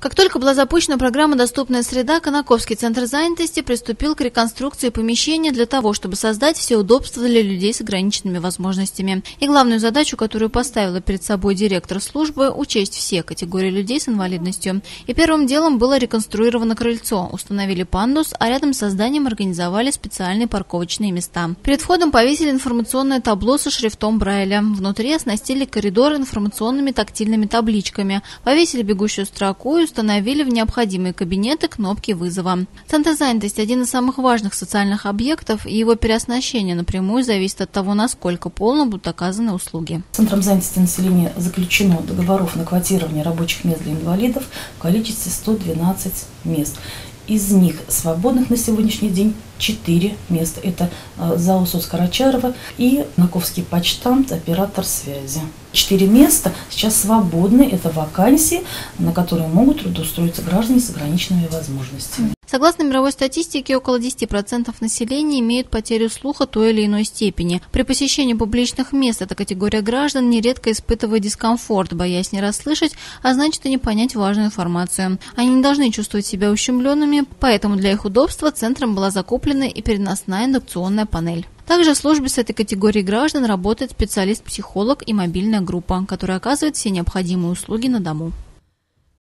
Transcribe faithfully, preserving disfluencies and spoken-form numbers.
Как только была запущена программа «Доступная среда», Конаковский центр занятости приступил к реконструкции помещения для того, чтобы создать все удобства для людей с ограниченными возможностями. И главную задачу, которую поставила перед собой директор службы, учесть все категории людей с инвалидностью. И первым делом было реконструировано крыльцо, установили пандус, а рядом с зданием организовали специальные парковочные места. Перед входом повесили информационное табло со шрифтом Брайля. Внутри оснастили коридор информационными тактильными табличками, повесили бегущую строку и установили в необходимые кабинеты кнопки вызова. Центр занятости – один из самых важных социальных объектов, и его переоснащение напрямую зависит от того, насколько полно будут оказаны услуги. Центром занятости населения заключено договоров на квотирование рабочих мест для инвалидов в количестве сто двенадцать мест. Из них свободных на сегодняшний день четыре места. Это ЗАО «Соцкарачарова» и Конаковский почтамт, оператор связи. Четыре места сейчас свободны. Это вакансии, на которые могут трудоустроиться граждане с ограниченными возможностями. Согласно мировой статистике, около десяти процентов населения имеют потерю слуха той или иной степени. При посещении публичных мест эта категория граждан нередко испытывает дискомфорт, боясь не расслышать, а значит и не понять важную информацию. Они не должны чувствовать себя ущемленными, поэтому для их удобства центром была закуплена и переносная индукционная панель. Также в службе с этой категорией граждан работает специалист-психолог и мобильная группа, которая оказывает все необходимые услуги на дому.